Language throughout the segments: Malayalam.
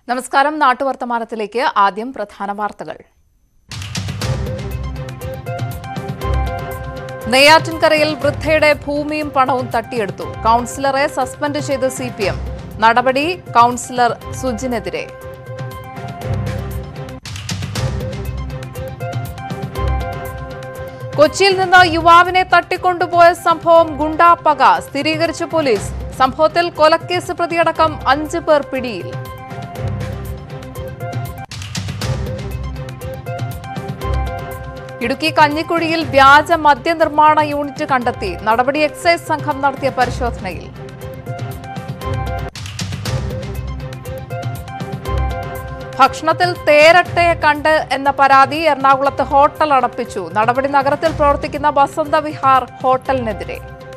നമസ്കാരം. നാട്ടുവർത്തമാനത്തിലേക്ക് ആദ്യം പ്രധാന വാർത്തകൾ. നെയ്യാറ്റിൻകരയിൽ വൃദ്ധയുടെ ഭൂമിയും പണവും തട്ടിയെടുത്തു. കൌൺസിലറെ സസ്പെൻഡ് ചെയ്ത് CPM. നടപടി കൌൺസിലർ സുജിനെതിരെ. കൊച്ചിയിൽ നിന്ന് യുവാവിനെ തട്ടിക്കൊണ്ടുപോയ സംഭവം ഗുണ്ടാപ്പക സ്ഥിരീകരിച്ച പോലീസ്. സംഭവത്തിൽ കൊലക്കേസ് പ്രതിയടക്കം 5 പേർ പിടിയിൽ. ഇടുക്കി കഞ്ഞിക്കുഴിയിൽ വ്യാജ മദ്യനിർമ്മാണ യൂണിറ്റ് കണ്ടെത്തി. നടപടി എക്സൈസ് സംഘം നടത്തിയ പരിശോധനയിൽ. ഭക്ഷണത്തിൽ തേരട്ടയെ കണ്ട് എന്ന പരാതി. എറണാകുളത്ത് ഹോട്ടൽ അടപ്പിച്ചു. നടപടി നഗരത്തിൽ പ്രവർത്തിക്കുന്ന വസന്തവിഹാർ ഹോട്ടലിനെതിരെ.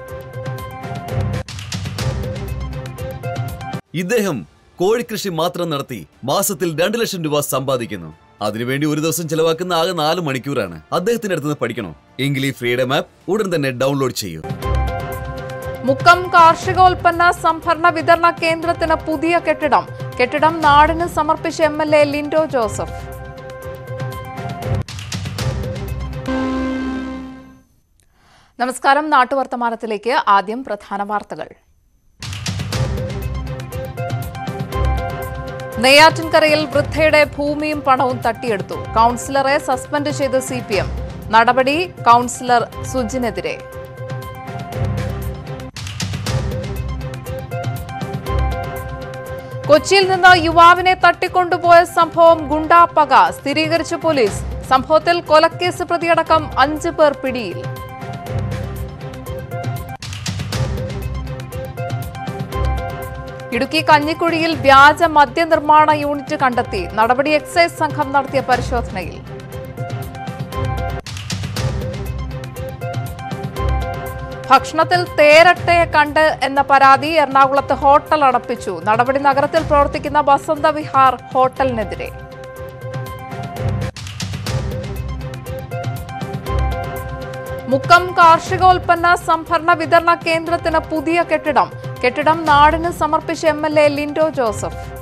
ഇദ്ദേഹം കോഴിക്കൃഷി മാത്രം നടത്തി മാസത്തിൽ 2 ലക്ഷം രൂപ സമ്പാദിക്കുന്നു. അതിനുവേണ്ടി ഒരു ദിവസം ചെലവാക്കുന്ന ആകെ 4 മണിക്കൂറാണ്. അദ്ദേഹത്തിന്റെ അടുത്ത് പഠിക്കണോ എങ്കിൽ ഈ ഫ്രീഡം ആപ്പ് ഉടൻ തന്നെ ഡൗൺലോഡ് ചെയ്യൂ. മുക്കം കാർഷികോൽപ്പന്ന സംഭരണ വിതരണ കേന്ദ്രത്തിന് പുതിയ കെട്ടിടം നാടിന് സമർപ്പിച്ച MLA ലിൻഡോ ജോസഫ്. നമസ്കാരം. നാട്ടുവർത്തമാനത്തിലേക്ക് ആദ്യം പ്രധാന വാർത്തകൾ. നെയ്യാറ്റിൻകരയിൽ വൃദ്ധയുടെ ഭൂമിയും പണവും തട്ടിയെടുത്തു. കൌൺസിലറെ സസ്പെൻഡ് ചെയ്ത് CPM. നടപടി കൌൺസിലർ സുജിനെതിരെ. കൊച്ചിയിൽ നിന്ന് യുവാവിനെ തട്ടിക്കൊണ്ടുപോയ സംഭവം ഗുണ്ടാപ്പക സ്ഥിരീകരിച്ച പോലീസ്. സംഭവത്തിൽ കൊലക്കേസ് പ്രതിയടക്കം 5 പേർ പിടിയിൽ. ഇടുക്കി കഞ്ഞിക്കുഴിയിൽ വ്യാജ മദ്യനിർമ്മാണ യൂണിറ്റ് കണ്ടെത്തി. നടപടി എക്സൈസ് സംഘം നടത്തിയ പരിശോധനയിൽ. ഭക്ഷണത്തിൽ തേരട്ടയെ കണ്ട് എന്ന പരാതി. എറണാകുളത്ത് ഹോട്ടൽ അടപ്പിച്ചു. നടപടി നഗരത്തിൽ പ്രവർത്തിക്കുന്ന വസന്തവിഹാർ ഹോട്ടലിനെതിരെ. മുക്കം കാർഷികോൽപ്പന്ന സംഭരണ വിതരണ കേന്ദ്രത്തിന് പുതിയ കെട്ടിടം നാടിന് സമർപ്പിച്ച MLA ലിൻഡോ ജോസഫ്.